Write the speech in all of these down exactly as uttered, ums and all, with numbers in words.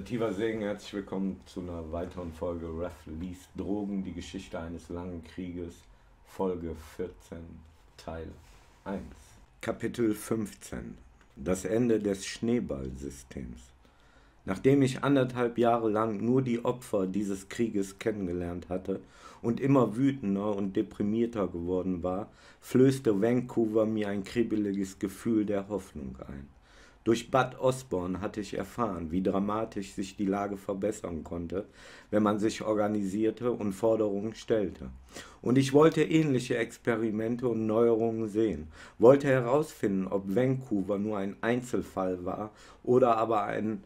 Sativa Segen, herzlich willkommen zu einer weiteren Folge Ref liest Drogen, die Geschichte eines langen Krieges, Folge vierzehn, Teil eins. Kapitel fünfzehn. Das Ende des Schneeballsystems. Nachdem ich anderthalb Jahre lang nur die Opfer dieses Krieges kennengelernt hatte und immer wütender und deprimierter geworden war, flößte Vancouver mir ein kribbeliges Gefühl der Hoffnung ein. Durch Bud Osborne hatte ich erfahren, wie dramatisch sich die Lage verbessern konnte, wenn man sich organisierte und Forderungen stellte. Und ich wollte ähnliche Experimente und Neuerungen sehen, wollte herausfinden, ob Vancouver nur ein Einzelfall war oder aber ein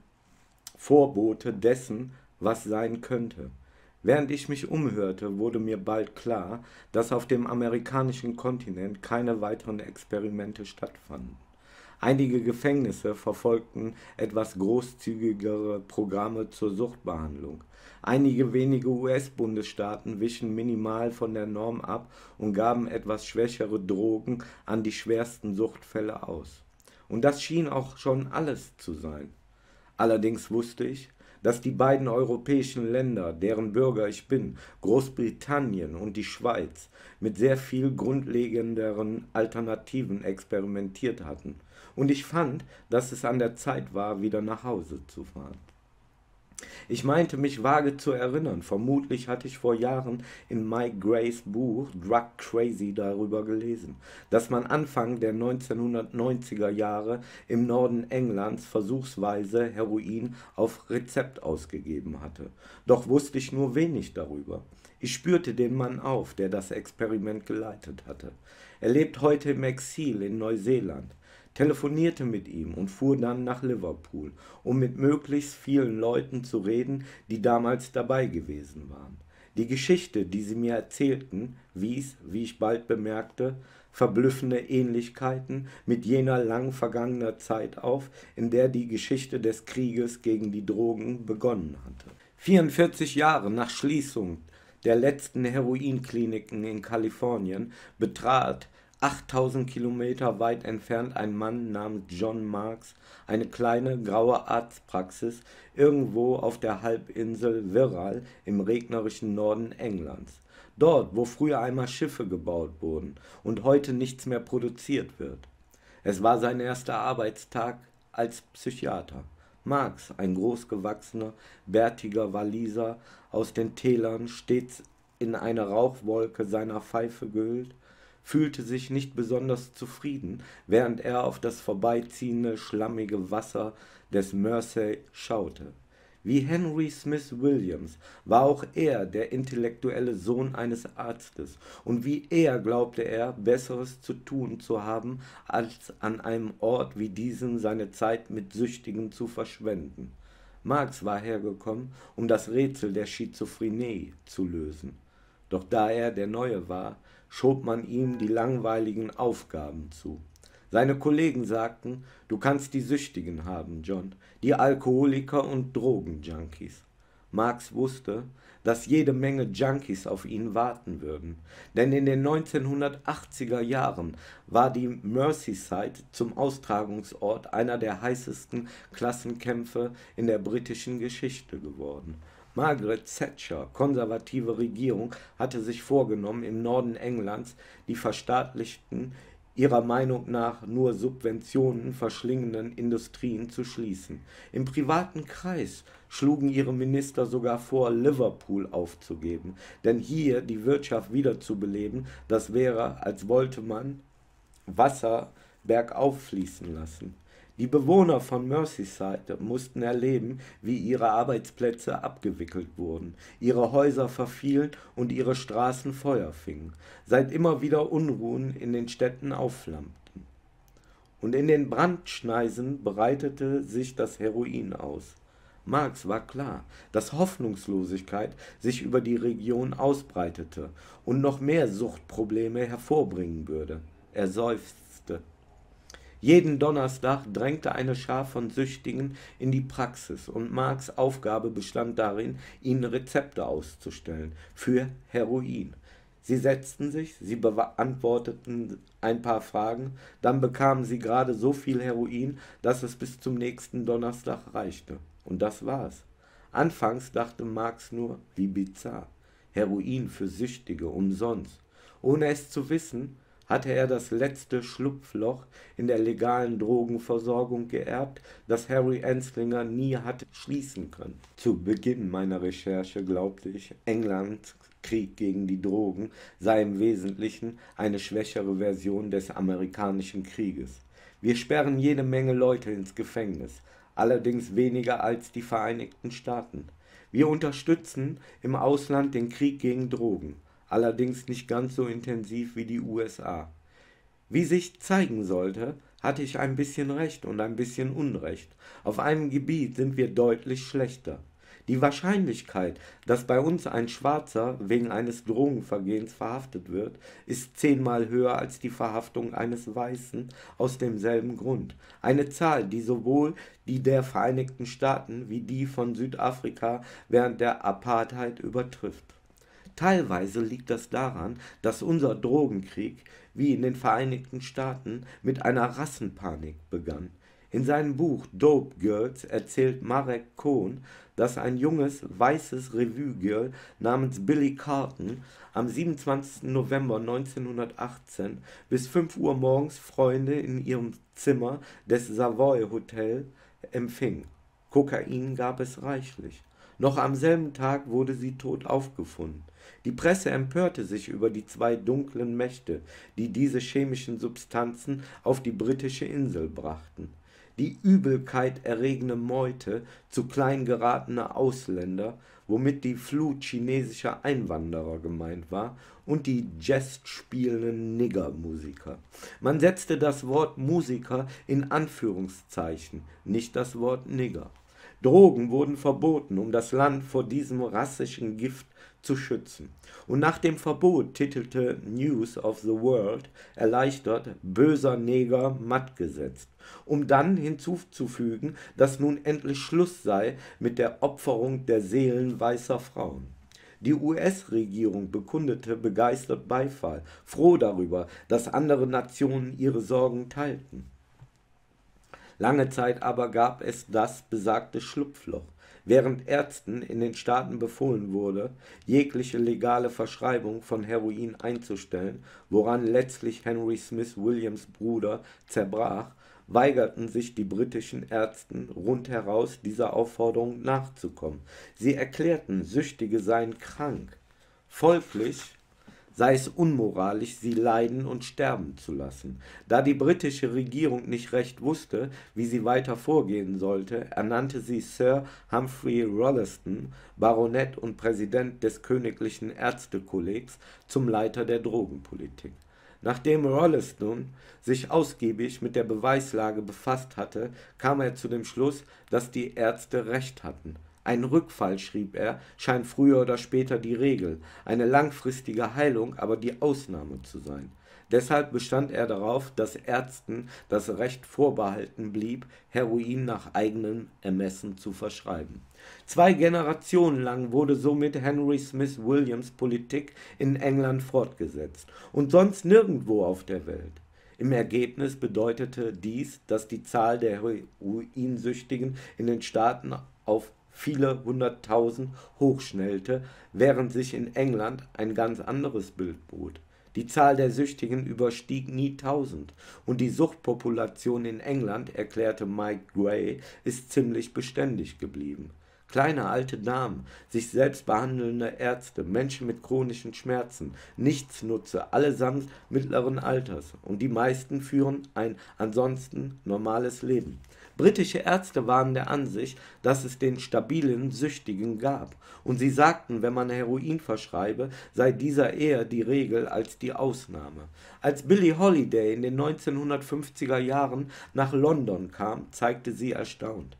Vorbote dessen, was sein könnte. Während ich mich umhörte, wurde mir bald klar, dass auf dem amerikanischen Kontinent keine weiteren Experimente stattfanden. Einige Gefängnisse verfolgten etwas großzügigere Programme zur Suchtbehandlung. Einige wenige U S-Bundesstaaten wichen minimal von der Norm ab und gaben etwas schwächere Drogen an die schwersten Suchtfälle aus. Und das schien auch schon alles zu sein. Allerdings wusste ich, dass die beiden europäischen Länder, deren Bürger ich bin, Großbritannien und die Schweiz, mit sehr viel grundlegenderen Alternativen experimentiert hatten. Und ich fand, dass es an der Zeit war, wieder nach Hause zu fahren. Ich meinte, mich vage zu erinnern, vermutlich hatte ich vor Jahren in Mike Grays Buch Drug Crazy darüber gelesen, dass man Anfang der neunzehnhundertneunziger Jahre im Norden Englands versuchsweise Heroin auf Rezept ausgegeben hatte. Doch wusste ich nur wenig darüber. Ich spürte den Mann auf, der das Experiment geleitet hatte. Er lebt heute im Exil in Neuseeland. Telefonierte mit ihm und fuhr dann nach Liverpool, um mit möglichst vielen Leuten zu reden, die damals dabei gewesen waren. Die Geschichte, die sie mir erzählten, wies, wie ich bald bemerkte, verblüffende Ähnlichkeiten mit jener lang vergangener Zeit auf, in der die Geschichte des Krieges gegen die Drogen begonnen hatte. vierundvierzig Jahre nach Schließung der letzten Heroinkliniken in Kalifornien betrat achttausend Kilometer weit entfernt ein Mann namens John Marks eine kleine graue Arztpraxis irgendwo auf der Halbinsel Wirral im regnerischen Norden Englands. Dort, wo früher einmal Schiffe gebaut wurden und heute nichts mehr produziert wird. Es war sein erster Arbeitstag als Psychiater. Marks, ein großgewachsener, bärtiger Waliser aus den Tälern, stets in eine Rauchwolke seiner Pfeife gehüllt, fühlte sich nicht besonders zufrieden, während er auf das vorbeiziehende, schlammige Wasser des Mersey schaute. Wie Henry Smith Williams war auch er der intellektuelle Sohn eines Arztes, und wie er glaubte er, Besseres zu tun zu haben, als an einem Ort wie diesem seine Zeit mit Süchtigen zu verschwenden. Marx war hergekommen, um das Rätsel der Schizophrenie zu lösen. Doch da er der Neue war, schob man ihm die langweiligen Aufgaben zu. Seine Kollegen sagten, du kannst die Süchtigen haben, John, die Alkoholiker und Drogenjunkies. Marx wusste, dass jede Menge Junkies auf ihn warten würden, denn in den neunzehnhundertachtziger Jahren war die Merseyside zum Austragungsort einer der heißesten Klassenkämpfe in der britischen Geschichte geworden. Margaret Thatcher, konservative Regierung, hatte sich vorgenommen, im Norden Englands die verstaatlichten, ihrer Meinung nach nur Subventionen verschlingenden Industrien zu schließen. Im privaten Kreis schlugen ihre Minister sogar vor, Liverpool aufzugeben, denn hier die Wirtschaft wiederzubeleben, das wäre, als wollte man Wasser bergauf fließen lassen. Die Bewohner von Merseyside mussten erleben, wie ihre Arbeitsplätze abgewickelt wurden, ihre Häuser verfielen und ihre Straßen Feuer fingen, seit immer wieder Unruhen in den Städten aufflammten. Und in den Brandschneisen breitete sich das Heroin aus. Marx war klar, dass Hoffnungslosigkeit sich über die Region ausbreitete und noch mehr Suchtprobleme hervorbringen würde. Er seufzte. Jeden Donnerstag drängte eine Schar von Süchtigen in die Praxis, und Marks Aufgabe bestand darin, ihnen Rezepte auszustellen für Heroin. Sie setzten sich, sie beantworteten ein paar Fragen, dann bekamen sie gerade so viel Heroin, dass es bis zum nächsten Donnerstag reichte. Und das war's. Anfangs dachte Marx nur, wie bizarr, Heroin für Süchtige umsonst. Ohne es zu wissen, hatte er das letzte Schlupfloch in der legalen Drogenversorgung geerbt, das Harry Anslinger nie hatte schließen können. Zu Beginn meiner Recherche glaubte ich, Englands Krieg gegen die Drogen sei im Wesentlichen eine schwächere Version des amerikanischen Krieges. Wir sperren jede Menge Leute ins Gefängnis, allerdings weniger als die Vereinigten Staaten. Wir unterstützen im Ausland den Krieg gegen Drogen, allerdings nicht ganz so intensiv wie die U S A. Wie sich zeigen sollte, hatte ich ein bisschen Recht und ein bisschen Unrecht. Auf einem Gebiet sind wir deutlich schlechter. Die Wahrscheinlichkeit, dass bei uns ein Schwarzer wegen eines Drogenvergehens verhaftet wird, ist zehnmal höher als die Verhaftung eines Weißen aus demselben Grund. Eine Zahl, die sowohl die der Vereinigten Staaten wie die von Südafrika während der Apartheid übertrifft. Teilweise liegt das daran, dass unser Drogenkrieg, wie in den Vereinigten Staaten, mit einer Rassenpanik begann. In seinem Buch Dope Girls erzählt Marek Cohn, dass ein junges, weißes Revue-Girl namens Billy Carton am siebenundzwanzigsten November neunzehnhundertachtzehn bis fünf Uhr morgens Freunde in ihrem Zimmer des Savoy Hotel empfing. Kokain gab es reichlich. Noch am selben Tag wurde sie tot aufgefunden. Die Presse empörte sich über die zwei dunklen Mächte, die diese chemischen Substanzen auf die britische Insel brachten. Die Übelkeit erregende Meute zu klein geratene Ausländer, womit die Flut chinesischer Einwanderer gemeint war, und die Jazz spielenden Niggermusiker. Man setzte das Wort Musiker in Anführungszeichen, nicht das Wort Nigger. Drogen wurden verboten, um das Land vor diesem rassischen Gift zu schützen. Und nach dem Verbot titelte News of the World erleichtert „Böser Neger mattgesetzt", um dann hinzuzufügen, dass nun endlich Schluss sei mit der Opferung der Seelen weißer Frauen. Die U S-Regierung bekundete begeistert Beifall, froh darüber, dass andere Nationen ihre Sorgen teilten. Lange Zeit aber gab es das besagte Schlupfloch. Während Ärzten in den Staaten befohlen wurde, jegliche legale Verschreibung von Heroin einzustellen, woran letztlich Henry Smith Williams' Bruder zerbrach, weigerten sich die britischen Ärzte rundheraus dieser Aufforderung nachzukommen. Sie erklärten, Süchtige seien krank. Folglich sei es unmoralisch, sie leiden und sterben zu lassen. Da die britische Regierung nicht recht wusste, wie sie weiter vorgehen sollte, ernannte sie Sir Humphrey Rolleston, Baronet und Präsident des Königlichen Ärztekollegs, zum Leiter der Drogenpolitik. Nachdem Rolleston sich ausgiebig mit der Beweislage befasst hatte, kam er zu dem Schluss, dass die Ärzte recht hatten. Ein Rückfall, schrieb er, scheint früher oder später die Regel, eine langfristige Heilung aber die Ausnahme zu sein. Deshalb bestand er darauf, dass Ärzten das Recht vorbehalten blieb, Heroin nach eigenem Ermessen zu verschreiben. Zwei Generationen lang wurde somit Henry Smith Williams' Politik in England fortgesetzt und sonst nirgendwo auf der Welt. Im Ergebnis bedeutete dies, dass die Zahl der Heroinsüchtigen in den Staaten auf viele hunderttausend hochschnellte, während sich in England ein ganz anderes Bild bot. Die Zahl der Süchtigen überstieg nie tausend und die Suchtpopulation in England, erklärte Mike Gray, ist ziemlich beständig geblieben. Kleine alte Damen, sich selbst behandelnde Ärzte, Menschen mit chronischen Schmerzen, Nichtsnutze, allesamt mittleren Alters, und die meisten führen ein ansonsten normales Leben. Britische Ärzte waren der Ansicht, dass es den stabilen Süchtigen gab, und sie sagten, wenn man Heroin verschreibe, sei dieser eher die Regel als die Ausnahme. Als Billie Holiday in den neunzehnhundertfünfziger Jahren nach London kam, zeigte sie erstaunt: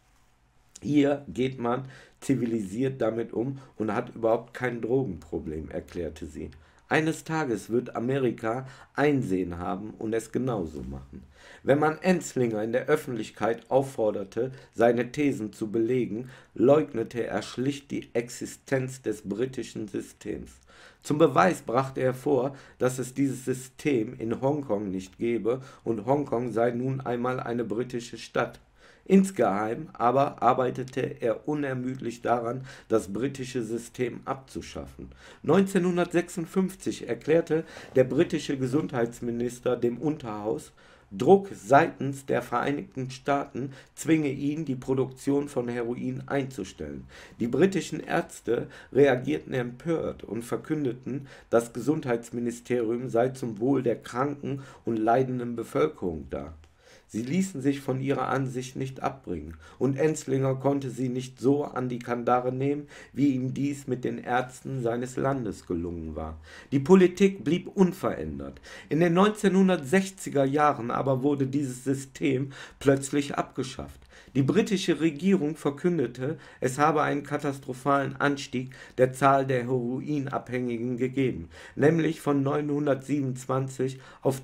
Hier geht man zivilisiert damit um und hat überhaupt kein Drogenproblem, erklärte sie. Eines Tages wird Amerika Einsehen haben und es genauso machen. Wenn man Anslinger in der Öffentlichkeit aufforderte, seine Thesen zu belegen, leugnete er schlicht die Existenz des britischen Systems. Zum Beweis brachte er vor, dass es dieses System in Hongkong nicht gebe und Hongkong sei nun einmal eine britische Stadt. Insgeheim aber arbeitete er unermüdlich daran, das britische System abzuschaffen. neunzehnhundertsechsundfünfzig erklärte der britische Gesundheitsminister dem Unterhaus, Druck seitens der Vereinigten Staaten zwinge ihn, die Produktion von Heroin einzustellen. Die britischen Ärzte reagierten empört und verkündeten, das Gesundheitsministerium sei zum Wohl der kranken und leidenden Bevölkerung da. Sie ließen sich von ihrer Ansicht nicht abbringen, und Enslinger konnte sie nicht so an die Kandare nehmen, wie ihm dies mit den Ärzten seines Landes gelungen war. Die Politik blieb unverändert. In den neunzehnhundertsechziger Jahren aber wurde dieses System plötzlich abgeschafft. Die britische Regierung verkündete, es habe einen katastrophalen Anstieg der Zahl der Heroinabhängigen gegeben, nämlich von neunhundertsiebenundzwanzig auf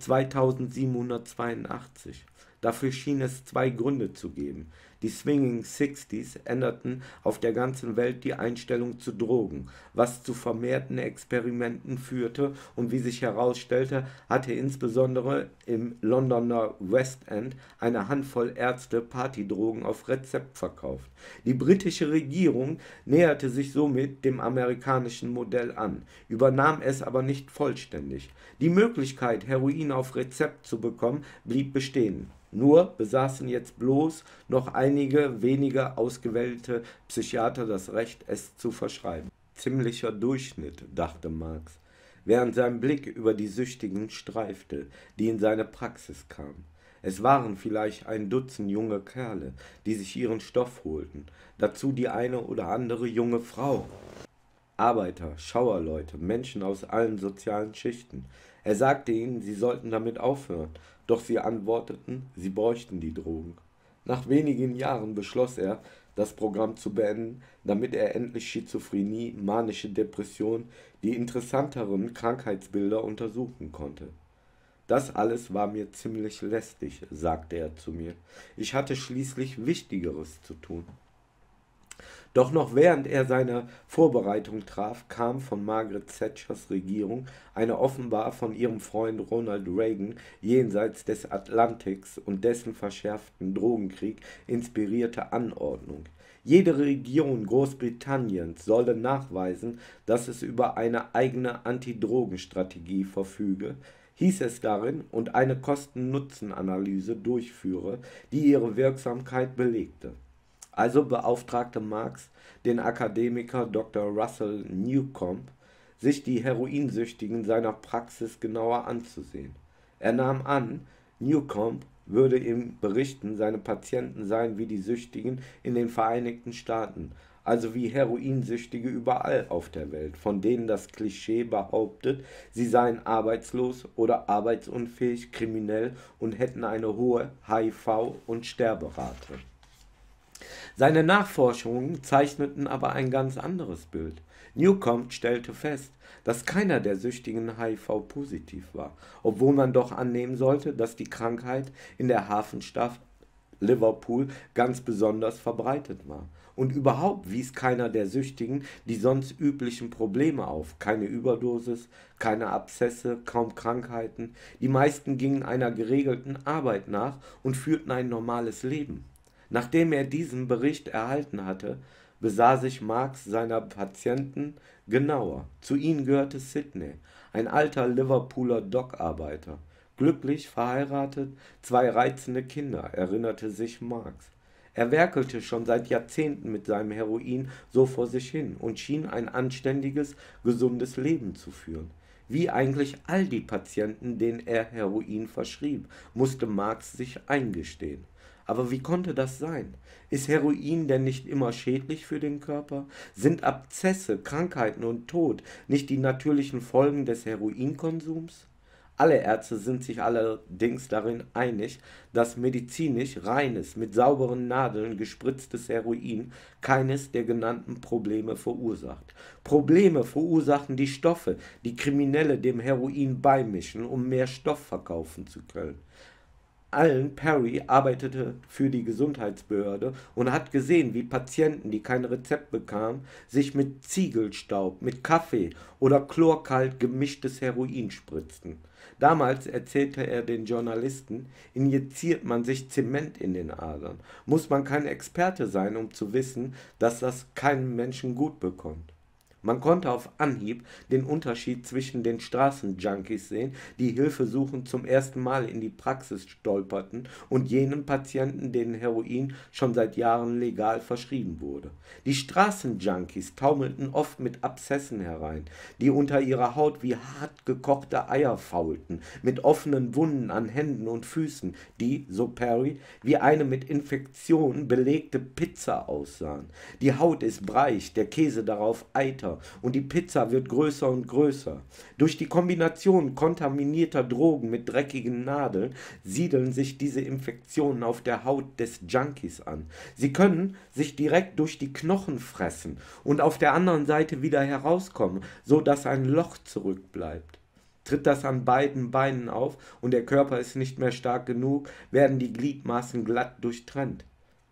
zweitausendsiebenhundertzweiundachtzig. Dafür schien es zwei Gründe zu geben. Die Swinging Sixties änderten auf der ganzen Welt die Einstellung zu Drogen, was zu vermehrten Experimenten führte, und wie sich herausstellte, hatte insbesondere im Londoner West End eine Handvoll Ärzte Partydrogen auf Rezept verkauft. Die britische Regierung näherte sich somit dem amerikanischen Modell an, übernahm es aber nicht vollständig. Die Möglichkeit, Heroin auf Rezept zu bekommen, blieb bestehen. Nur besaßen jetzt bloß noch einige wenige ausgewählte Psychiater das Recht, es zu verschreiben. Ziemlicher Durchschnitt, dachte Marx, während sein Blick über die Süchtigen streifte, die in seine Praxis kamen. Es waren vielleicht ein Dutzend junge Kerle, die sich ihren Stoff holten, dazu die eine oder andere junge Frau. Arbeiter, Schauerleute, Menschen aus allen sozialen Schichten. Er sagte ihnen, sie sollten damit aufhören, doch sie antworteten, sie bräuchten die Drogen. Nach wenigen Jahren beschloss er, das Programm zu beenden, damit er endlich Schizophrenie, manische Depression, die interessanteren Krankheitsbilder untersuchen konnte. Das alles war mir ziemlich lästig, sagte er zu mir. Ich hatte schließlich Wichtigeres zu tun. Doch noch während er seine Vorbereitung traf, kam von Margaret Thatchers Regierung eine offenbar von ihrem Freund Ronald Reagan jenseits des Atlantiks und dessen verschärften Drogenkrieg inspirierte Anordnung. Jede Regierung Großbritanniens solle nachweisen, dass es über eine eigene Antidrogenstrategie verfüge, hieß es darin, und eine Kosten-Nutzen-Analyse durchführe, die ihre Wirksamkeit belegte. Also beauftragte Marx den Akademiker Doktor Russell Newcomb, sich die Heroinsüchtigen seiner Praxis genauer anzusehen. Er nahm an, Newcomb würde ihm berichten, seine Patienten seien wie die Süchtigen in den Vereinigten Staaten, also wie Heroinsüchtige überall auf der Welt, von denen das Klischee behauptet, sie seien arbeitslos oder arbeitsunfähig, kriminell und hätten eine hohe H I V- und Sterberate. Seine Nachforschungen zeichneten aber ein ganz anderes Bild. Newcomb stellte fest, dass keiner der Süchtigen H I V-positiv war, obwohl man doch annehmen sollte, dass die Krankheit in der Hafenstadt Liverpool ganz besonders verbreitet war. Und überhaupt wies keiner der Süchtigen die sonst üblichen Probleme auf, keine Überdosis, keine Abszesse, kaum Krankheiten. Die meisten gingen einer geregelten Arbeit nach und führten ein normales Leben. Nachdem er diesen Bericht erhalten hatte, besah sich Marx seiner Patienten genauer. Zu ihnen gehörte Sidney, ein alter Liverpooler Dockarbeiter. Glücklich verheiratet, zwei reizende Kinder, erinnerte sich Marx. Er werkelte schon seit Jahrzehnten mit seinem Heroin so vor sich hin und schien ein anständiges, gesundes Leben zu führen. Wie eigentlich all die Patienten, denen er Heroin verschrieb, musste Marx sich eingestehen. Aber wie konnte das sein? Ist Heroin denn nicht immer schädlich für den Körper? Sind Abszesse, Krankheiten und Tod nicht die natürlichen Folgen des Heroinkonsums? Alle Ärzte sind sich allerdings darin einig, dass medizinisch reines, mit sauberen Nadeln gespritztes Heroin keines der genannten Probleme verursacht. Probleme verursachen die Stoffe, die Kriminelle dem Heroin beimischen, um mehr Stoff verkaufen zu können. Alan Perry arbeitete für die Gesundheitsbehörde und hat gesehen, wie Patienten, die kein Rezept bekamen, sich mit Ziegelstaub, mit Kaffee oder chlorkalt gemischtes Heroin spritzten. Damals, erzählte er den Journalisten, injiziert man sich Zement in den Adern. Muss man kein Experte sein, um zu wissen, dass das keinem Menschen gut bekommt. Man konnte auf Anhieb den Unterschied zwischen den Straßenjunkies sehen, die hilfesuchend zum ersten Mal in die Praxis stolperten, und jenen Patienten, denen Heroin schon seit Jahren legal verschrieben wurde. Die Straßenjunkies taumelten oft mit Abszessen herein, die unter ihrer Haut wie hart gekochte Eier faulten, mit offenen Wunden an Händen und Füßen, die, so Perry, wie eine mit Infektionen belegte Pizza aussahen. Die Haut ist breich, der Käse darauf eiter, und die Pizza wird größer und größer. Durch die Kombination kontaminierter Drogen mit dreckigen Nadeln siedeln sich diese Infektionen auf der Haut des Junkies an. Sie können sich direkt durch die Knochen fressen und auf der anderen Seite wieder herauskommen, so dass ein Loch zurückbleibt. Tritt das an beiden Beinen auf und der Körper ist nicht mehr stark genug, werden die Gliedmaßen glatt durchtrennt.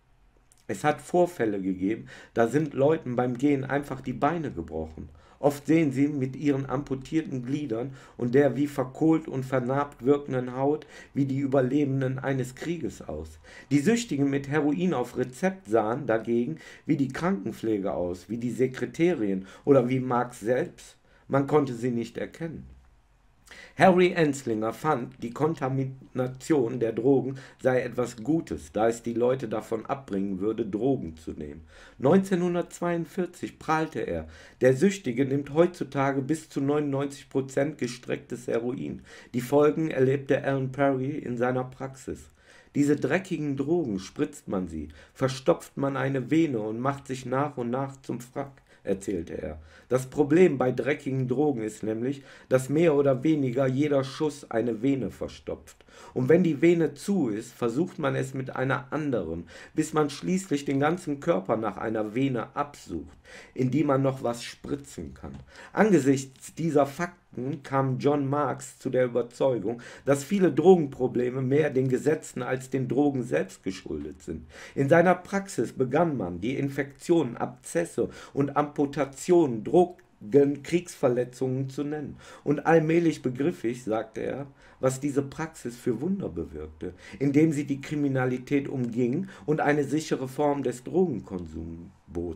Es hat Vorfälle gegeben, da sind Leuten beim Gehen einfach die Beine gebrochen. Oft sehen sie mit ihren amputierten Gliedern und der wie verkohlt und vernarbt wirkenden Haut wie die Überlebenden eines Krieges aus. Die Süchtigen mit Heroin auf Rezept sahen dagegen wie die Krankenpfleger aus, wie die Sekretärin oder wie Marx selbst. Man konnte sie nicht erkennen. Harry Anslinger fand, die Kontamination der Drogen sei etwas Gutes, da es die Leute davon abbringen würde, Drogen zu nehmen. neunzehnhundertzweiundvierzig prahlte er, der Süchtige nimmt heutzutage bis zu neunundneunzig Prozent gestrecktes Heroin. Die Folgen erlebte Alan Perry in seiner Praxis. Diese dreckigen Drogen spritzt man sie, verstopft man eine Vene und macht sich nach und nach zum Frack, erzählte er. Das Problem bei dreckigen Drogen ist nämlich, dass mehr oder weniger jeder Schuss eine Vene verstopft. Und wenn die Vene zu ist, versucht man es mit einer anderen, bis man schließlich den ganzen Körper nach einer Vene absucht, in die man noch was spritzen kann. Angesichts dieser Fakten kam John Marks zu der Überzeugung, dass viele Drogenprobleme mehr den Gesetzen als den Drogen selbst geschuldet sind. In seiner Praxis begann man, die Infektionen, Abzesse und Amputationen, Drogen, Kriegsverletzungen zu nennen. Und allmählich begriff ich, sagte er, was diese Praxis für Wunder bewirkte, indem sie die Kriminalität umging und eine sichere Form des Drogenkonsums bot.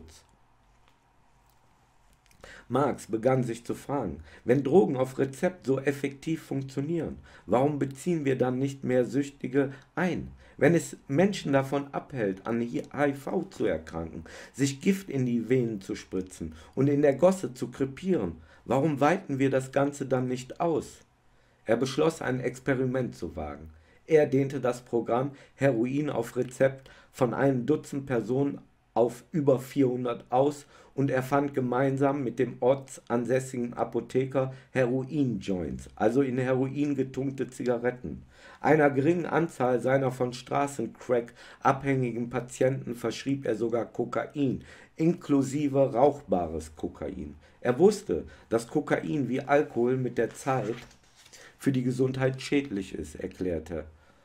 Marx begann sich zu fragen, wenn Drogen auf Rezept so effektiv funktionieren, warum beziehen wir dann nicht mehr Süchtige ein? Wenn es Menschen davon abhält, an H I V zu erkranken, sich Gift in die Venen zu spritzen und in der Gosse zu krepieren, warum weiten wir das Ganze dann nicht aus? Er beschloss, ein Experiment zu wagen. Er dehnte das Programm Heroin auf Rezept von einem Dutzend Personen auf über vierhundert aus und erfand gemeinsam mit dem ortsansässigen Apotheker Heroin-Joints, also in Heroin getunkte Zigaretten. Einer geringen Anzahl seiner von Straßencrack abhängigen Patienten verschrieb er sogar Kokain, inklusive rauchbares Kokain. Er wusste, dass Kokain wie Alkohol mit der Zeit für die Gesundheit schädlich ist, erklärte.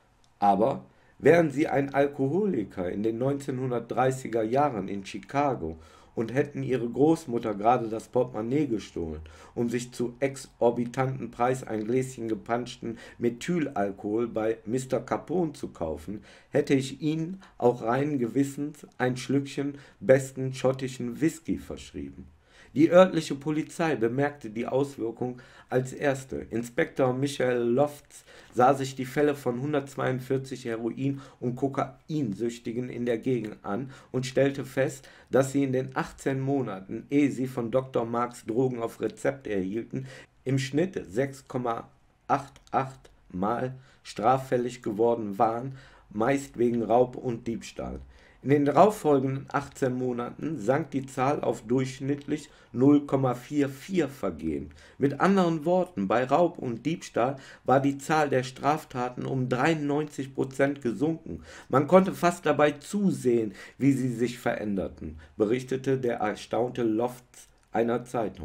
Aber wären Sie ein Alkoholiker in den neunzehnhundertdreißiger Jahren in Chicago und hätten Ihre Großmutter gerade das Portemonnaie gestohlen, um sich zu exorbitanten Preis ein Gläschen gepanschten Methylalkohol bei Mister Capone zu kaufen, hätte ich Ihnen auch reinen Gewissens ein Schlückchen besten schottischen Whisky verschrieben. Die örtliche Polizei bemerkte die Auswirkung als erste. Inspektor Michael Lofts sah sich die Fälle von hundertzweiundvierzig Heroin- und Kokainsüchtigen in der Gegend an und stellte fest, dass sie in den achtzehn Monaten, ehe sie von Doktor Marx Drogen auf Rezept erhielten, im Schnitt sechs Komma achtundachtzig Mal straffällig geworden waren, meist wegen Raub und Diebstahl. In den darauffolgenden achtzehn Monaten sank die Zahl auf durchschnittlich null Komma vierundvierzig Vergehen. Mit anderen Worten, bei Raub und Diebstahl war die Zahl der Straftaten um dreiundneunzig Prozent gesunken. Man konnte fast dabei zusehen, wie sie sich veränderten, berichtete der erstaunte Lofts einer Zeitung.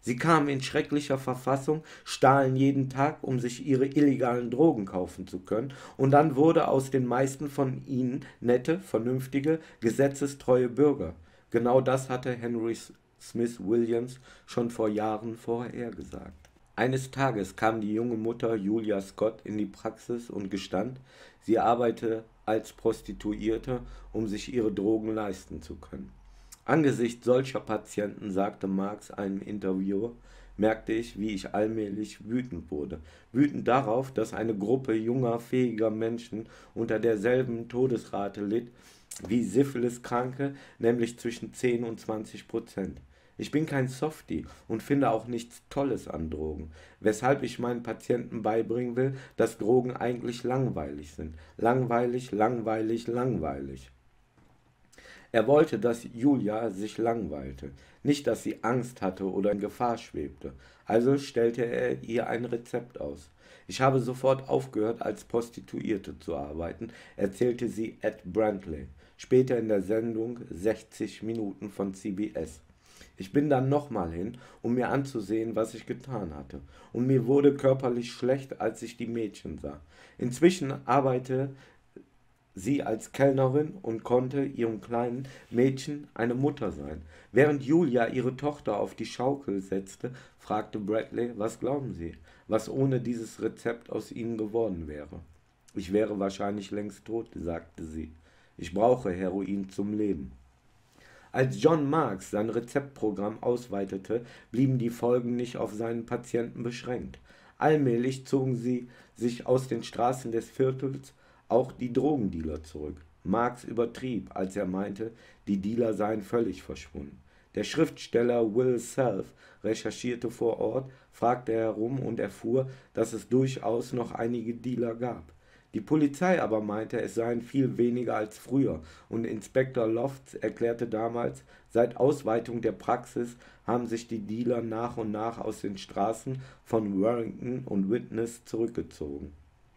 Sie kamen in schrecklicher Verfassung, stahlen jeden Tag, um sich ihre illegalen Drogen kaufen zu können, und dann wurde aus den meisten von ihnen nette, vernünftige, gesetzestreue Bürger. Genau das hatte Henry Smith Williams schon vor Jahren vorhergesagt. Eines Tages kam die junge Mutter Julia Scott in die Praxis und gestand, sie arbeite als Prostituierte, um sich ihre Drogen leisten zu können. Angesichts solcher Patienten, sagte Marx einem Interviewer, merkte ich, wie ich allmählich wütend wurde. Wütend darauf, dass eine Gruppe junger, fähiger Menschen unter derselben Todesrate litt wie Syphilis-Kranke, nämlich zwischen zehn und zwanzig Prozent. Ich bin kein Softie und finde auch nichts Tolles an Drogen, weshalb ich meinen Patienten beibringen will, dass Drogen eigentlich langweilig sind. Langweilig, langweilig, langweilig. Er wollte, dass Julia sich langweilte, nicht, dass sie Angst hatte oder in Gefahr schwebte. Also stellte er ihr ein Rezept aus. Ich habe sofort aufgehört, als Prostituierte zu arbeiten, erzählte sie Ed Brantley, später in der Sendung sechzig Minuten von C B S. Ich bin dann nochmal hin, um mir anzusehen, was ich getan hatte. Und mir wurde körperlich schlecht, als ich die Mädchen sah. Inzwischen arbeitete sie als Kellnerin und konnte ihrem kleinen Mädchen eine Mutter sein. Während Julia ihre Tochter auf die Schaukel setzte, fragte Bradley, was glauben Sie, was ohne dieses Rezept aus ihnen geworden wäre? Ich wäre wahrscheinlich längst tot, sagte sie. Ich brauche Heroin zum Leben. Als John Marks sein Rezeptprogramm ausweitete, blieben die Folgen nicht auf seinen Patienten beschränkt. Allmählich zogen sie sich aus den Straßen des Viertels auch die Drogendealer zurück. Marx übertrieb, als er meinte, die Dealer seien völlig verschwunden. Der Schriftsteller Will Self recherchierte vor Ort, fragte herum und erfuhr, dass es durchaus noch einige Dealer gab. Die Polizei aber meinte, es seien viel weniger als früher, und Inspektor Lofts erklärte damals, seit Ausweitung der Praxis haben sich die Dealer nach und nach aus den Straßen von Warrington und Witness zurückgezogen.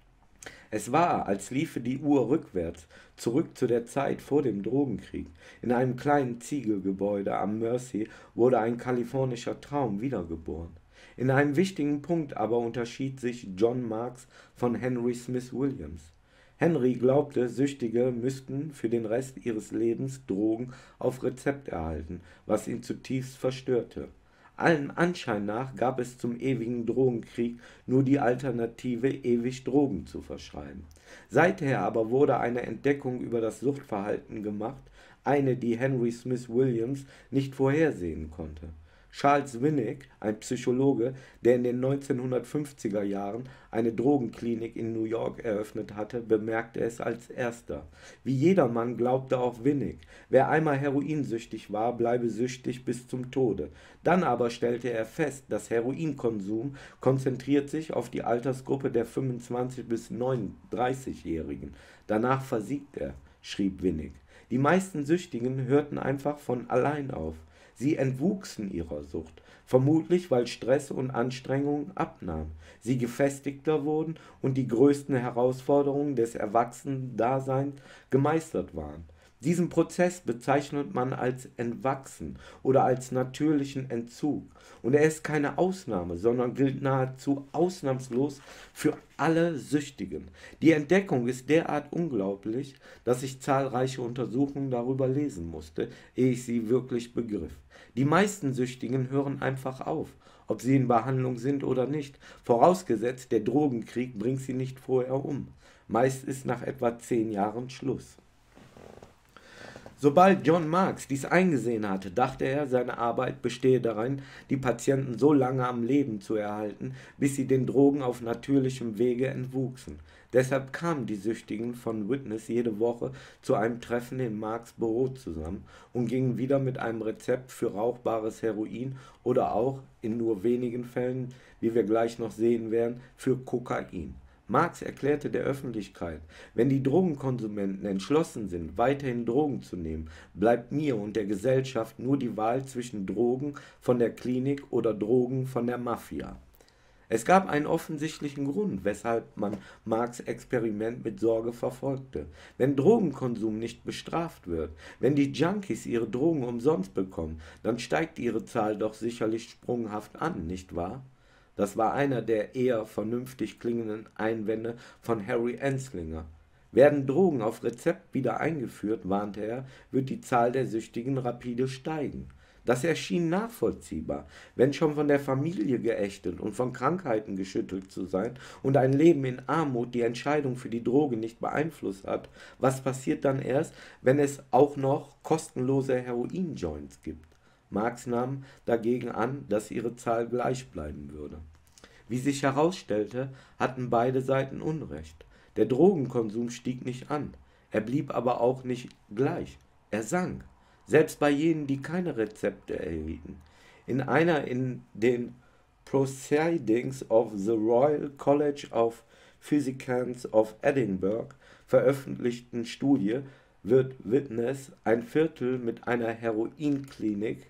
Es war, als liefe die Uhr rückwärts, zurück zu der Zeit vor dem Drogenkrieg. In einem kleinen Ziegelgebäude am Mersey wurde ein kalifornischer Traum wiedergeboren. In einem wichtigen Punkt aber unterschied sich John Marks von Henry Smith Williams. Henry glaubte, Süchtige müssten für den Rest ihres Lebens Drogen auf Rezept erhalten, was ihn zutiefst verstörte. Allen Anschein nach gab es zum ewigen Drogenkrieg nur die Alternative, ewig Drogen zu verschreiben. Seither aber wurde eine Entdeckung über das Suchtverhalten gemacht, eine, die Henry Smith Williams nicht vorhersehen konnte. Charles Winnick, ein Psychologe, der in den neunzehnhundertfünfziger Jahren eine Drogenklinik in New York eröffnet hatte, bemerkte es als erster. Wie jedermann glaubte auch Winnick, wer einmal heroinsüchtig war, bleibe süchtig bis zum Tode. Dann aber stellte er fest, dass Heroinkonsum konzentriert sich auf die Altersgruppe der fünfundzwanzig- bis neununddreißigjährigen. Danach versiegt er, schrieb Winnick. Die meisten Süchtigen hörten einfach von allein auf. Sie entwuchsen ihrer Sucht, vermutlich weil Stress und Anstrengung abnahmen, sie gefestigter wurden und die größten Herausforderungen des Erwachsenendaseins gemeistert waren. Diesen Prozess bezeichnet man als Entwachsen oder als natürlichen Entzug, und er ist keine Ausnahme, sondern gilt nahezu ausnahmslos für alle Süchtigen. Die Entdeckung ist derart unglaublich, dass ich zahlreiche Untersuchungen darüber lesen musste, ehe ich sie wirklich begriff. Die meisten Süchtigen hören einfach auf, ob sie in Behandlung sind oder nicht, vorausgesetzt der Drogenkrieg bringt sie nicht vorher um. Meist ist nach etwa zehn Jahren Schluss. Sobald John Marks dies eingesehen hatte, dachte er, seine Arbeit bestehe darin, die Patienten so lange am Leben zu erhalten, bis sie den Drogen auf natürlichem Wege entwuchsen. Deshalb kamen die Süchtigen von Witness jede Woche zu einem Treffen in Marks Büro zusammen und gingen wieder mit einem Rezept für rauchbares Heroin oder auch, in nur wenigen Fällen, wie wir gleich noch sehen werden, für Kokain. Marx erklärte der Öffentlichkeit, wenn die Drogenkonsumenten entschlossen sind, weiterhin Drogen zu nehmen, bleibt mir und der Gesellschaft nur die Wahl zwischen Drogen von der Klinik oder Drogen von der Mafia. Es gab einen offensichtlichen Grund, weshalb man Marks' Experiment mit Sorge verfolgte. Wenn Drogenkonsum nicht bestraft wird, wenn die Junkies ihre Drogen umsonst bekommen, dann steigt ihre Zahl doch sicherlich sprunghaft an, nicht wahr? Das war einer der eher vernünftig klingenden Einwände von Harry Anslinger. Werden Drogen auf Rezept wieder eingeführt, warnte er, wird die Zahl der Süchtigen rapide steigen. Das erschien nachvollziehbar, wenn schon von der Familie geächtet und von Krankheiten geschüttelt zu sein und ein Leben in Armut die Entscheidung für die Droge nicht beeinflusst hat. Was passiert dann erst, wenn es auch noch kostenlose Heroin-Joints gibt? Marx nahm dagegen an, dass ihre Zahl gleich bleiben würde. Wie sich herausstellte, hatten beide Seiten Unrecht. Der Drogenkonsum stieg nicht an, er blieb aber auch nicht gleich, er sank. Selbst bei jenen, die keine Rezepte erhielten. In einer in den Proceedings of the Royal College of Physicians of Edinburgh veröffentlichten Studie wird Widnes ein Viertel mit einer Heroinklinik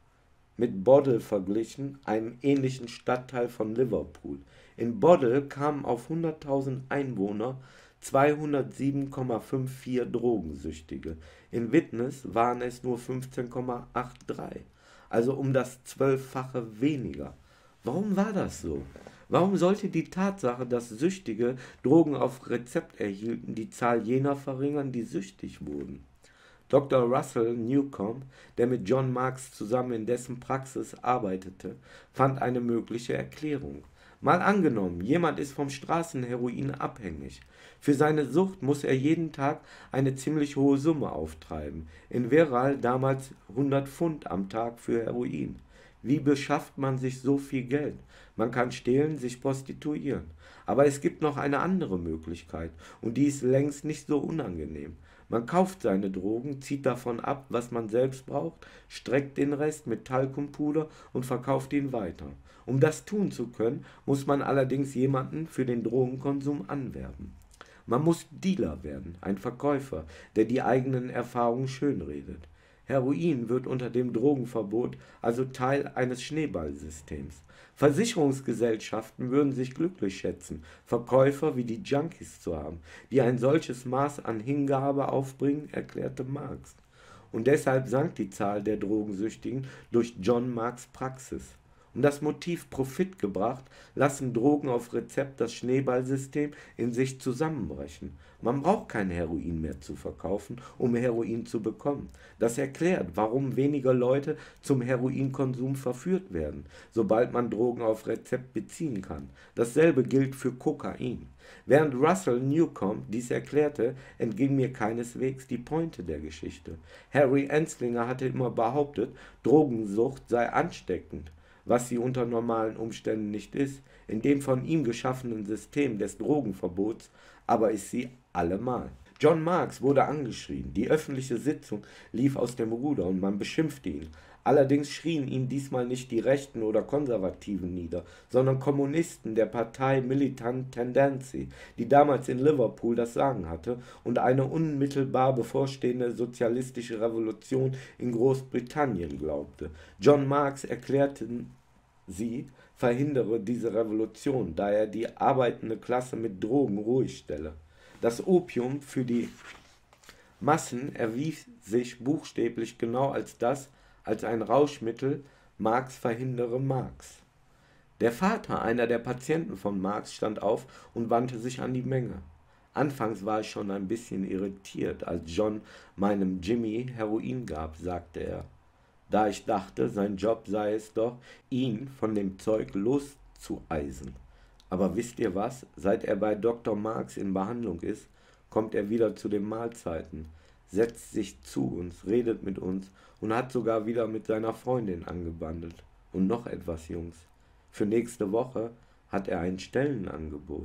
mit Boddle verglichen, einem ähnlichen Stadtteil von Liverpool. In Boddle kamen auf hunderttausend Einwohner zweihundertsieben Komma vierundfünfzig Drogensüchtige. In Widnes waren es nur fünfzehn Komma dreiundachtzig, also um das Zwölffache weniger. Warum war das so? Warum sollte die Tatsache, dass Süchtige Drogen auf Rezept erhielten, die Zahl jener verringern, die süchtig wurden? Doktor Russell Newcomb, der mit John Marks zusammen in dessen Praxis arbeitete, fand eine mögliche Erklärung. Mal angenommen, jemand ist vom Straßenheroin abhängig. Für seine Sucht muss er jeden Tag eine ziemlich hohe Summe auftreiben. In Wirral damals hundert Pfund am Tag für Heroin. Wie beschafft man sich so viel Geld? Man kann stehlen, sich prostituieren. Aber es gibt noch eine andere Möglichkeit, und die ist längst nicht so unangenehm. Man kauft seine Drogen, zieht davon ab, was man selbst braucht, streckt den Rest mit Talkumpuder und verkauft ihn weiter. Um das tun zu können, muss man allerdings jemanden für den Drogenkonsum anwerben. Man muss Dealer werden, ein Verkäufer, der die eigenen Erfahrungen schönredet. Heroin wird unter dem Drogenverbot also Teil eines Schneeballsystems. Versicherungsgesellschaften würden sich glücklich schätzen, Verkäufer wie die Junkies zu haben, die ein solches Maß an Hingabe aufbringen, erklärte Marx. Und deshalb sank die Zahl der Drogensüchtigen durch John Marks Praxis. Um das Motiv Profit gebracht, lassen Drogen auf Rezept das Schneeballsystem in sich zusammenbrechen. Man braucht kein Heroin mehr zu verkaufen, um Heroin zu bekommen. Das erklärt, warum weniger Leute zum Heroinkonsum verführt werden, sobald man Drogen auf Rezept beziehen kann. Dasselbe gilt für Kokain. Während Russell Newcomb dies erklärte, entging mir keineswegs die Pointe der Geschichte. Harry Anslinger hatte immer behauptet, Drogensucht sei ansteckend, was sie unter normalen Umständen nicht ist. In dem von ihm geschaffenen System des Drogenverbots aber ist sie allemal. John Marks wurde angeschrien, die öffentliche Sitzung lief aus dem Ruder und man beschimpfte ihn. Allerdings schrien ihn diesmal nicht die Rechten oder Konservativen nieder, sondern Kommunisten der Partei Militant Tendency, die damals in Liverpool das Sagen hatte und eine unmittelbar bevorstehende sozialistische Revolution in Großbritannien glaubte. John Marks erklärte, sie verhindere diese Revolution, da er die arbeitende Klasse mit Drogen ruhig stelle. Das Opium für die Massen erwies sich buchstäblich genau als das, als ein Rauschmittel. Marx verhindere Marx. Der Vater einer der Patienten von Marx stand auf und wandte sich an die Menge. Anfangs war ich schon ein bisschen irritiert, als John meinem Jimmy Heroin gab, sagte er, da ich dachte, sein Job sei es doch, ihn von dem Zeug loszueisen. Aber wisst ihr was? Seit er bei Doktor Marx in Behandlung ist, kommt er wieder zu den Mahlzeiten, setzt sich zu uns, redet mit uns und hat sogar wieder mit seiner Freundin angebandelt. Und noch etwas, Jungs. Für nächste Woche hat er ein Stellenangebot.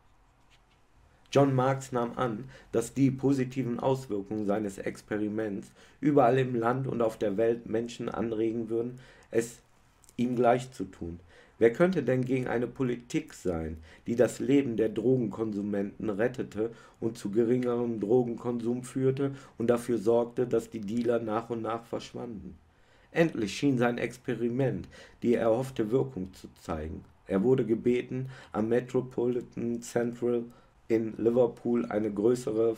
John Marx nahm an, dass die positiven Auswirkungen seines Experiments überall im Land und auf der Welt Menschen anregen würden, es ihm gleich zu tun. Wer könnte denn gegen eine Politik sein, die das Leben der Drogenkonsumenten rettete und zu geringerem Drogenkonsum führte und dafür sorgte, dass die Dealer nach und nach verschwanden? Endlich schien sein Experiment die erhoffte Wirkung zu zeigen. Er wurde gebeten, am Metropolitan Central in Liverpool eine größere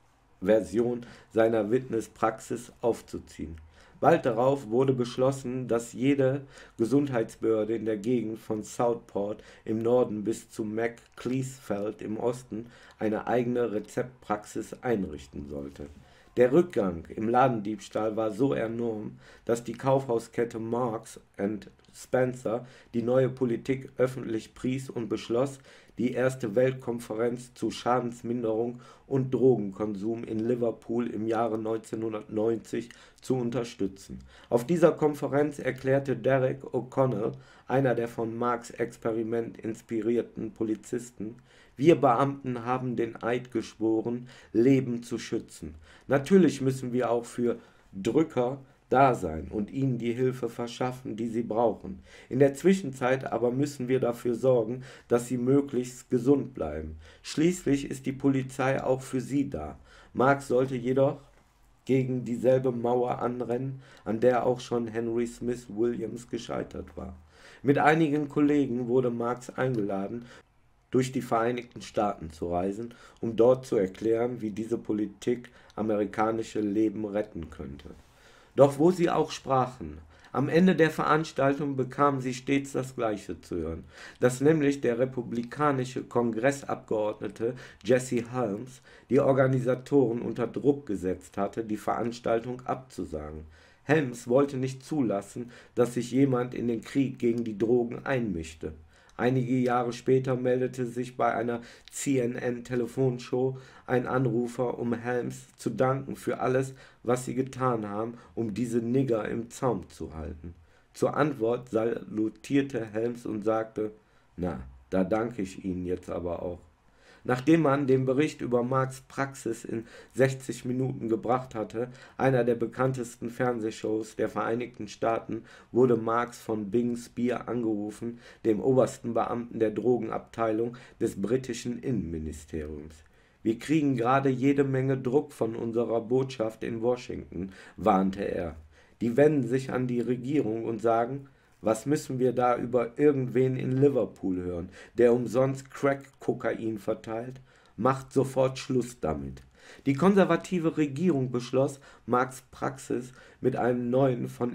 Version seiner Witnesspraxis aufzuziehen. Bald darauf wurde beschlossen, dass jede Gesundheitsbehörde in der Gegend von Southport im Norden bis zu Macclesfield im Osten eine eigene Rezeptpraxis einrichten sollte. Der Rückgang im Ladendiebstahl war so enorm, dass die Kaufhauskette Marks and Spencer die neue Politik öffentlich pries und beschloss, die erste Weltkonferenz zu Schadensminderung und Drogenkonsum in Liverpool im Jahre neunzehnhundertneunzig zu unterstützen. Auf dieser Konferenz erklärte Derek O'Connell, einer der von Marks Experiment inspirierten Polizisten: Wir Beamten haben den Eid geschworen, Leben zu schützen. Natürlich müssen wir auch für Drücker da sein und ihnen die Hilfe verschaffen, die sie brauchen. In der Zwischenzeit aber müssen wir dafür sorgen, dass sie möglichst gesund bleiben. Schließlich ist die Polizei auch für sie da. Marx sollte jedoch gegen dieselbe Mauer anrennen, an der auch schon Henry Smith Williams gescheitert war. Mit einigen Kollegen wurde Marx eingeladen, durch die Vereinigten Staaten zu reisen, um dort zu erklären, wie diese Politik amerikanische Leben retten könnte. Doch wo sie auch sprachen, am Ende der Veranstaltung bekamen sie stets das Gleiche zu hören, dass nämlich der republikanische Kongressabgeordnete Jesse Helms die Organisatoren unter Druck gesetzt hatte, die Veranstaltung abzusagen. Helms wollte nicht zulassen, dass sich jemand in den Krieg gegen die Drogen einmischte. Einige Jahre später meldete sich bei einer C N N-Telefonshow ein Anrufer, um Helms zu danken für alles, was sie getan haben, um diese Nigger im Zaum zu halten. Zur Antwort salutierte Helms und sagte: »Na, da danke ich Ihnen jetzt aber auch.« Nachdem man den Bericht über Marks Praxis in sechzig Minuten gebracht hatte, einer der bekanntesten Fernsehshows der Vereinigten Staaten, wurde Marx von Bing Spear angerufen, dem obersten Beamten der Drogenabteilung des britischen Innenministeriums. »Wir kriegen gerade jede Menge Druck von unserer Botschaft in Washington«, warnte er. »Die wenden sich an die Regierung und sagen: Was müssen wir da über irgendwen in Liverpool hören, der umsonst Crack-Kokain verteilt? Macht sofort Schluss damit.« Die konservative Regierung beschloss, Marks Praxis mit einem neuen, von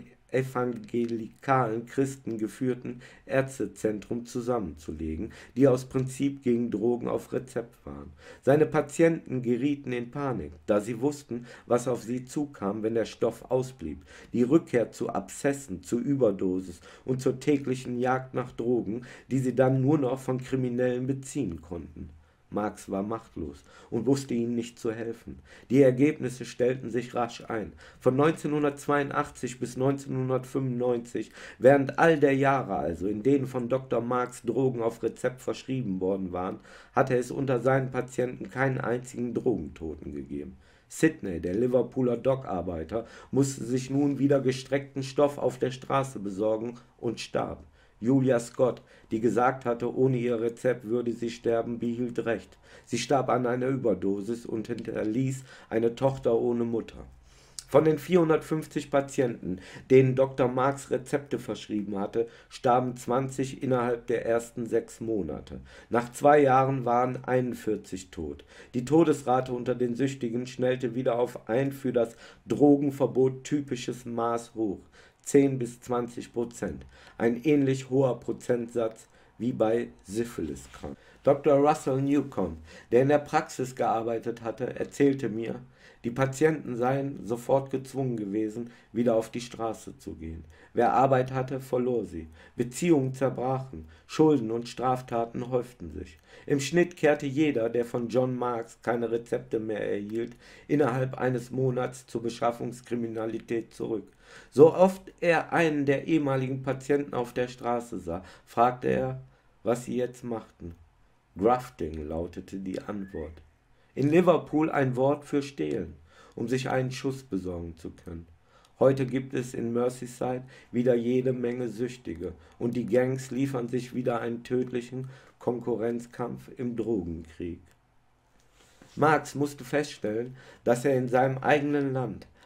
evangelikalen Christen geführten Ärztezentrum zusammenzulegen, die aus Prinzip gegen Drogen auf Rezept waren. Seine Patienten gerieten in Panik, da sie wussten, was auf sie zukam, wenn der Stoff ausblieb. Die Rückkehr zu Abszessen, zu Überdosis und zur täglichen Jagd nach Drogen, die sie dann nur noch von Kriminellen beziehen konnten. Marx war machtlos und wusste ihnen nicht zu helfen. Die Ergebnisse stellten sich rasch ein. Von neunzehnhundertzweiundachtzig bis neunzehnhundertfünfundneunzig, während all der Jahre also, in denen von Doktor Marx Drogen auf Rezept verschrieben worden waren, hatte es unter seinen Patienten keinen einzigen Drogentoten gegeben. Sidney, der Liverpooler Dockarbeiter, musste sich nun wieder gestreckten Stoff auf der Straße besorgen und starb. Julia Scott, die gesagt hatte, ohne ihr Rezept würde sie sterben, behielt recht. Sie starb an einer Überdosis und hinterließ eine Tochter ohne Mutter. Von den vierhundertfünfzig Patienten, denen Doktor Marx Rezepte verschrieben hatte, starben zwanzig innerhalb der ersten sechs Monate. Nach zwei Jahren waren einundvierzig tot. Die Todesrate unter den Süchtigen schnellte wieder auf ein für das Drogenverbot typisches Maß hoch. zehn bis zwanzig Prozent, ein ähnlich hoher Prozentsatz wie bei Syphiliskranken. Doktor Russell Newcomb, der in der Praxis gearbeitet hatte, erzählte mir, die Patienten seien sofort gezwungen gewesen, wieder auf die Straße zu gehen. Wer Arbeit hatte, verlor sie. Beziehungen zerbrachen, Schulden und Straftaten häuften sich. Im Schnitt kehrte jeder, der von John Marx keine Rezepte mehr erhielt, innerhalb eines Monats zur Beschaffungskriminalität zurück. So oft er einen der ehemaligen Patienten auf der Straße sah, fragte er, was sie jetzt machten. Grafting lautete die Antwort. In Liverpool ein Wort für stehlen, um sich einen Schuss besorgen zu können. Heute gibt es in Merseyside wieder jede Menge Süchtige und die Gangs liefern sich wieder einen tödlichen Konkurrenzkampf im Drogenkrieg. Marx musste feststellen, dass er in seinem eigenen Land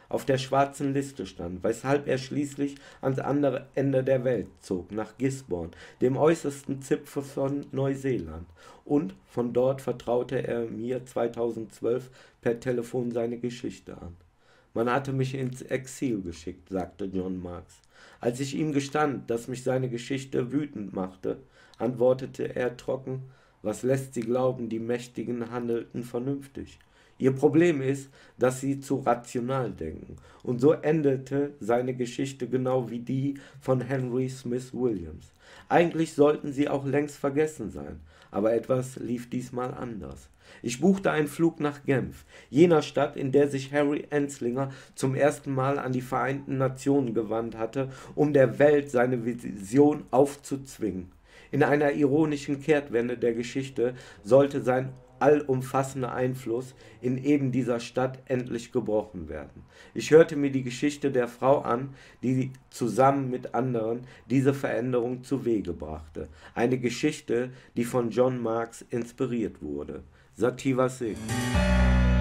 auf der schwarzen Liste stand, weshalb er schließlich ans andere Ende der Welt zog, nach Gisborne, dem äußersten Zipfel von Neuseeland. Und von dort vertraute er mir zweitausendzwölf per Telefon seine Geschichte an. Man hatte mich ins Exil geschickt, sagte John Marks. Als ich ihm gestand, dass mich seine Geschichte wütend machte, antwortete er trocken: Was lässt Sie glauben, die Mächtigen handelten vernünftig? Ihr Problem ist, dass sie zu rational denken. Und so endete seine Geschichte genau wie die von Henry Smith Williams. Eigentlich sollten sie auch längst vergessen sein, aber etwas lief diesmal anders. Ich buchte einen Flug nach Genf, jener Stadt, in der sich Harry Anslinger zum ersten Mal an die Vereinten Nationen gewandt hatte, um der Welt seine Vision aufzuzwingen. In einer ironischen Kehrtwende der Geschichte sollte sein allumfassender Einfluss in eben dieser Stadt endlich gebrochen werden. Ich hörte mir die Geschichte der Frau an, die zusammen mit anderen diese Veränderung zu Wege brachte. Eine Geschichte, die von John Marks inspiriert wurde. Sativa Singh.